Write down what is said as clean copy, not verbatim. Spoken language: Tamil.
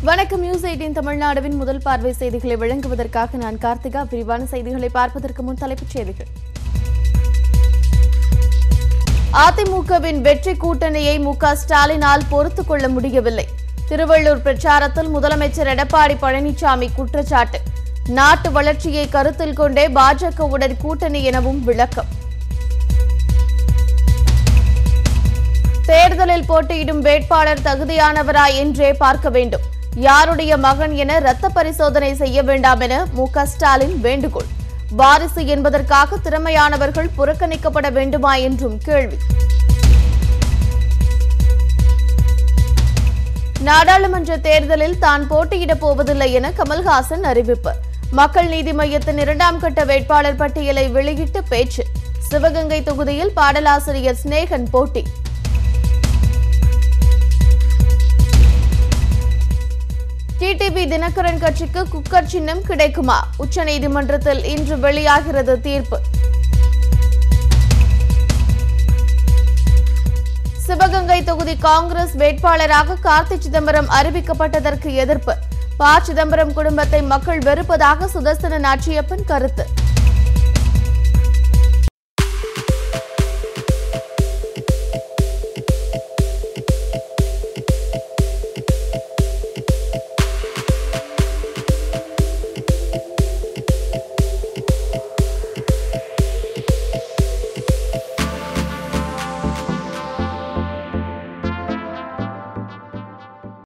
வணக்கம் News18 Tamil Naduவின் முதல் பார்வை செய்திகளை வழங்குவதற்காக நான் கார்த்திகா. விரிவான செய்திகளை பார்ப்பதற்கு முன் தலைப்புச் செய்திகள். அதிமுகவின் வெற்றி கூட்டணியை மு.க. ஸ்டாலினால் பொறுத்துக் கொள்ள முடியவில்லை. திருவள்ளூர் பிரச்சாரத்தில் முதலமைச்சர் எடப்பாடி பழனிசாமி குற்றச்சாட்டு. நாட்டு வளர்ச்சியை கருத்தில் கொண்டே பாஜகவுடன் கூட்டணி எனவும் விளக்கம். தேர்தலில் போட்டியிடும் வேட்பாளர் தகுதியானவரா என்றே பார்க்க வேண்டும். யாருடைய மகன் என இரத்த பரிசோதனை செய்ய வேண்டாம் என மு.க. ஸ்டாலின் வேண்டுகோள். வாரிசு என்பதற்காக திறமையானவர்கள் புறக்கணிக்கப்பட வேண்டுமா என்றும் கேள்வி. நாடாளுமன்ற தேர்தலில் தான் போட்டியிடப் போவதில்லை என கமல்ஹாசன் அறிவிப்பு. மக்கள் நீதி மய்யத்தின் 2ஆம் கட்ட வேட்பாளர் பட்டியலை வெளியிட்டு பேச்சு. சிவகங்கை தொகுதியில் பாடலாசிரியர் ஸ்நேகன் போட்டி. டிடிவி தினகரன் கட்சிக்கு குக்கர் சின்னம் கிடைக்குமா? உச்சநீதிமன்றத்தில் இன்று வெளியாகிறது தீர்ப்பு. சிவகங்கை தொகுதி காங்கிரஸ் வேட்பாளராக கார்த்தி சிதம்பரம் அறிவிக்கப்பட்டதற்கு எதிர்ப்பு. ப. சிதம்பரம் குடும்பத்தை மக்கள் வெறுப்பதாக சுதர்சன நாச்சியப்பன் கருத்து.